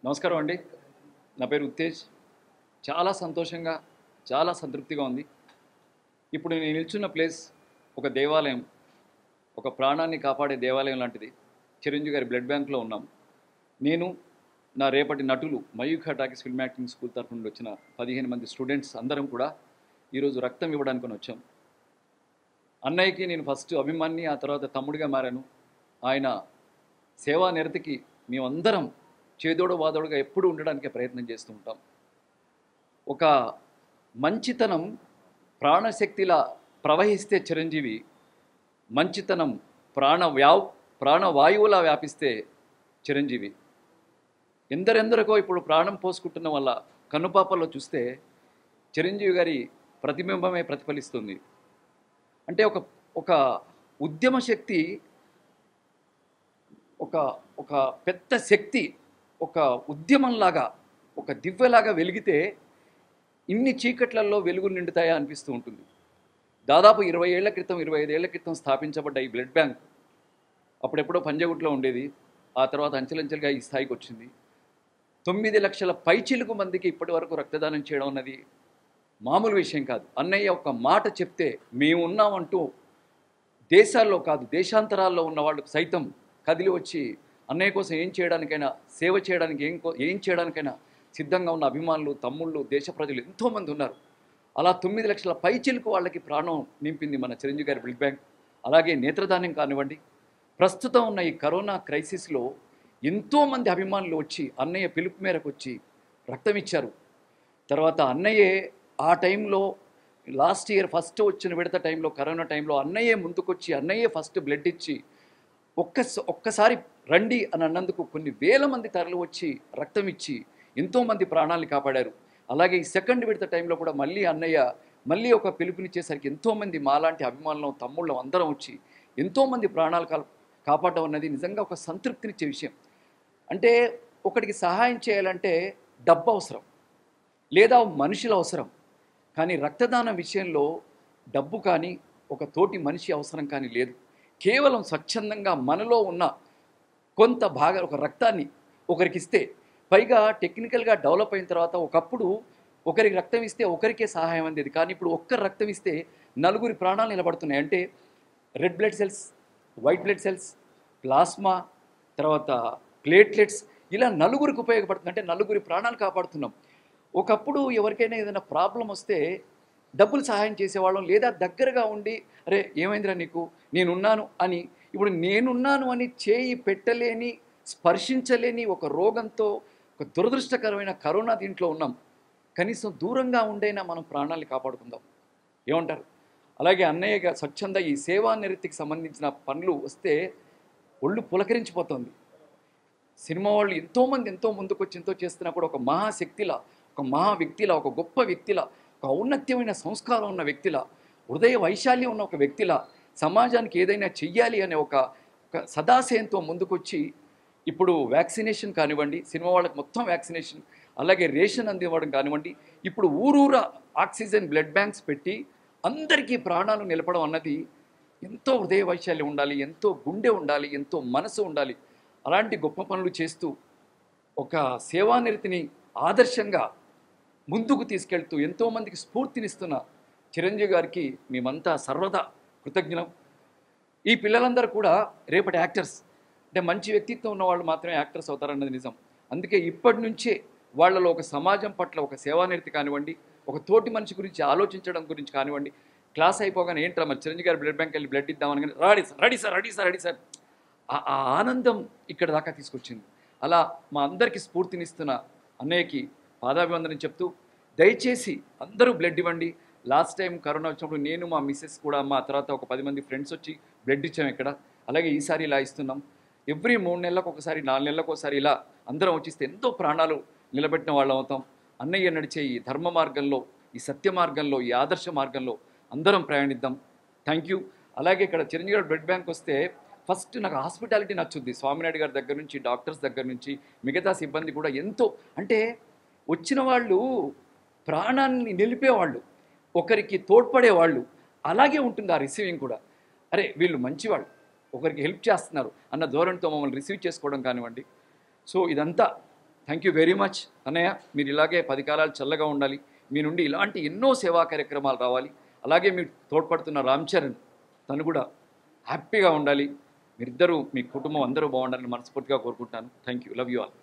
నమస్కారం అండి. నా పేరు ఉత్తేజ్. చాలా సంతోషంగా, చాలా సంతృప్తిగా ఉంది. ఇప్పుడు నేను నిల్చున్న ప్లేస్ ఒక దేవాలయం, ఒక ప్రాణాన్ని కాపాడే దేవాలయం లాంటిది. చిరంజీవి గారి బ్లడ్ బ్యాంక్లో ఉన్నాం. నేను, నా రేపటి నటులు Mayukha talkies film acting school తరఫు నుండి వచ్చిన 15 మంది స్టూడెంట్స్ అందరం కూడా ఈరోజు రక్తం ఇవ్వడానికి వచ్చాం. అన్నయ్యకి నేను ఫస్ట్ అభిమాన్ని, ఆ తర్వాత తమ్ముడిగా మారాను. ఆయన సేవా నిరతికి మేమందరం చేదోడు వాదోడుగా ఎప్పుడు ఉండడానికి ప్రయత్నం చేస్తూ ఉంటాం. ఒక మంచితనం ప్రాణశక్తిలా ప్రవహిస్తే చిరంజీవి, మంచితనం ప్రాణవాయువులా వ్యాపిస్తే చిరంజీవి. ఎందరెందరికో ఇప్పుడు ప్రాణం పోసుకుంటున్న వల్ల కన్నుపాపల్లో చూస్తే చిరంజీవి గారి ప్రతిబింబమే ప్రతిఫలిస్తుంది. అంటే ఒక ఒక ఉద్యమ శక్తి, ఒక ఒక పెద్ద శక్తి, ఒక ఉద్యమంలాగా, ఒక దివ్యలాగా వెలిగితే ఇన్ని చీకట్లలో వెలుగులు నిండుతాయా అనిపిస్తూ ఉంటుంది. దాదాపు 20 ఏళ్ల క్రితం, 25 ఏళ్ల క్రితం స్థాపించబడ్డ ఈ బ్లడ్ బ్యాంక్ అప్పుడెప్పుడో పంజగుట్లో ఉండేది. ఆ తర్వాత అంచెలంచెలుగా ఈ స్థాయికి వచ్చింది. 9 లక్షల పైచిలుకు మందికి ఇప్పటి వరకు రక్తదానం చేయడం అన్నది మామూలు విషయం కాదు. అన్నయ్య ఒక మాట చెప్తే మేమున్నామంటూ దేశాల్లో కాదు, దేశాంతరాల్లో ఉన్న వాళ్ళకు సైతం కదిలి వచ్చి అన్నయ్య కోసం ఏం చేయడానికైనా, సేవ చేయడానికి ఏం చేయడానికైనా సిద్ధంగా ఉన్న అభిమానులు, తమ్ముళ్ళు, దేశ ప్రజలు ఎంతోమంది ఉన్నారు. అలా 9 లక్షల పైచిలుకు వాళ్ళకి ప్రాణం నింపింది మన చిరంజీవి గారి బ్లడ్ బ్యాంక్. అలాగే నేత్రదానం కానివ్వండి, ప్రస్తుతం ఉన్న ఈ కరోనా క్రైసిస్లో ఎంతోమంది అభిమానులు వచ్చి అన్నయ్య పిలుపు మేరకు వచ్చి రక్తం ఇచ్చారు. తర్వాత అన్నయ్యే ఆ టైంలో లాస్ట్ ఇయర్ ఫస్ట్ వచ్చిన విడత టైంలో, కరోనా టైంలో అన్నయ్యే ముందుకొచ్చి అన్నయ్యే ఫస్ట్ బ్లడ్ ఇచ్చి ఒక్కసారి రండి అని అన్నందుకు కొన్ని వేల మంది తరలి వచ్చి రక్తం ఇచ్చి ఎంతోమంది ప్రాణాలను కాపాడారు. అలాగే ఈ సెకండ్ విడత టైంలో కూడా మళ్ళీ ఒక పిలుపునిచ్చేసరికి ఎంతోమంది మాలాంటి అభిమానులు, తమ్ముళ్ళం అందరం వచ్చి ఎంతోమంది ప్రాణాలు కాపాడడం అన్నది నిజంగా ఒక సంతృప్తినిచ్చే విషయం. అంటే ఒకటికి సహాయం చేయాలంటే డబ్బు అవసరం, లేదా మనుషుల అవసరం. కానీ రక్తదానం విషయంలో డబ్బు కానీ, ఒక తోటి మనిషి అవసరం కానీ లేదు. కేవలం స్వచ్ఛందంగా మనలో ఉన్న కొంత ఒక రక్తాన్ని ఒకరికి ఇస్తే, పైగా టెక్నికల్గా డెవలప్ అయిన తర్వాత ఒకప్పుడు ఒకరికి రక్తం ఇస్తే ఒకరికే సహాయం అందేది. కానీ ఇప్పుడు ఒక్కరు రక్తం ఇస్తే నలుగురి ప్రాణాలు నిలబడుతున్నాయి. అంటే red blood cells, white blood cells, plasma, తర్వాత ప్లేట్లెట్స్, ఇలా నలుగురికి ఉపయోగపడుతుంది. అంటే నలుగురి ప్రాణాలు కాపాడుతున్నాం. ఒకప్పుడు ఎవరికైనా ఏదైనా ప్రాబ్లం వస్తే డబ్బులు సహాయం చేసేవాళ్ళం, లేదా దగ్గరగా ఉండి అరే ఏమైందిరా నీకు, నేనున్నాను అని. ఇప్పుడు నేనున్నాను అని చేయి పెట్టలేని, స్పర్శించలేని ఒక రోగంతో, ఒక దురదృష్టకరమైన కరోనా దీంట్లో ఉన్నాం. కనీసం దూరంగా ఉండైనా మనం ప్రాణాలు కాపాడుకుందాం. ఏమంటారు? అలాగే అన్నయ్య స్వచ్ఛంద ఈ సేవా నివృత్తికి సంబంధించిన పనులు వస్తే ఒళ్ళు పులకరించిపోతుంది. సినిమా వాళ్ళు ఎంతోమంది ఎంతో ముందుకొచ్చి ఎంతో చేస్తున్నప్పుడు ఒక మహాశక్తిలా, ఒక మహా వ్యక్తిలా, ఒక గొప్ప వ్యక్తిలా, ఒక ఔన్నత్యమైన సంస్కారం ఉన్న వ్యక్తిలా, హృదయ వైశాల్యం ఉన్న ఒక వ్యక్తిలా, సమాజానికి ఏదైనా చెయ్యాలి అనే ఒక సదాశయంతో ముందుకొచ్చి ఇప్పుడు వ్యాక్సినేషన్ కానివ్వండి, సినిమా వాళ్ళకి మొత్తం వ్యాక్సినేషన్, అలాగే రేషన్ అందివ్వడం కానివ్వండి, ఇప్పుడు ఊరూరా ఆక్సిజన్ బ్లడ్ బ్యాంక్స్ పెట్టి అందరికీ ప్రాణాలు నిలపడం అన్నది ఎంతో హృదయ వైశాల్యం ఉండాలి, ఎంతో గుండె ఉండాలి, ఎంతో మనసు ఉండాలి. అలాంటి గొప్ప పనులు చేస్తూ ఒక సేవానిరతిని ఆదర్శంగా ముందుకు తీసుకెళ్తూ ఎంతోమందికి స్ఫూర్తినిస్తున్న చిరంజీవి గారికి మేమంతా సర్వదా కృతజ్ఞులం. ఈ పిల్లలందరూ కూడా రేపటి యాక్టర్స్. అంటే మంచి వ్యక్తిత్వం ఉన్న వాళ్ళు మాత్రమే యాక్టర్స్ అవుతారన్నది నిజం. అందుకే ఇప్పటి నుంచే వాళ్ళలో ఒక సమాజం పట్ల ఒక సేవానిరతి కానివ్వండి, ఒక తోటి మనిషి గురించి ఆలోచించడం గురించి కానివ్వండి. క్లాస్ అయిపోగానే ఏంట్రా మరి చిరంజీవి గారి బ్లడ్ బ్యాంక్ వెళ్ళి బ్లడ్ ఇద్దామని, రెడీ సార్ ఆ ఆనందం ఇక్కడ దాకా తీసుకొచ్చింది. అలా మా అందరికీ స్ఫూర్తినిస్తున్న అన్నయ్యకి పాదాభివందనం చెప్తూ, దయచేసి అందరూ బ్లడ్ ఇవ్వండి. లాస్ట్ టైం కరోనా వచ్చినప్పుడు నేను, మా మిస్సెస్ కూడా, మా తర్వాత ఒక 10 మంది ఫ్రెండ్స్ వచ్చి బ్లడ్ ఇచ్చాం ఇక్కడ. అలాగే ఈసారి ఇలా ఇస్తున్నాం. ఎవ్రీ 3 నెలలకు ఒకసారి, 4 నెలలకు ఒకసారి ఇలా అందరం వచ్చిస్తే ఎంతో ప్రాణాలు నిలబెట్టిన వాళ్ళం అవుతాం. అన్నయ్య నడిచే ఈ ధర్మ మార్గంలో, ఈ సత్య మార్గంలో, ఈ ఆదర్శ మార్గంలో అందరం ప్రయాణిద్దాం. Thank you. అలాగే ఇక్కడ చిరంజీవి గారి బ్లడ్ బ్యాంక్ వస్తే ఫస్ట్ నాకు హాస్పిటాలిటీ నచ్చుద్ది. స్వామినాయుడు గారి దగ్గర నుంచి, డాక్టర్స్ దగ్గర నుంచి, మిగతా సిబ్బంది కూడా ఎంతో, అంటే వచ్చిన వాళ్ళు ప్రాణాన్ని నిలిపేవాళ్ళు, ఒకరికి తోడ్పడేవాళ్ళు. అలాగే ఉంటుంది ఆ రిసీవింగ్ కూడా. అరే వీళ్ళు మంచివాళ్ళు, ఒకరికి హెల్ప్ చేస్తున్నారు అన్న ధోరణితో మమ్మల్ని రిసీవ్ చేసుకోవడం కానివ్వండి. సో ఇదంతా థ్యాంక్ యూ వెరీ మచ్ అన్నయ్య. మీరు ఇలాగే 10 కాలాలు చల్లగా ఉండాలి. మీ నుండి ఇలాంటి ఎన్నో సేవా కార్యక్రమాలు రావాలి. అలాగే మీరు తోడ్పడుతున్న రామ్ చరణ్ తను కూడా హ్యాపీగా ఉండాలి. మీరిద్దరూ మీ కుటుంబం అందరూ బాగుండాలని మనస్ఫూర్తిగా కోరుకుంటున్నాను. Thank you. Love you all.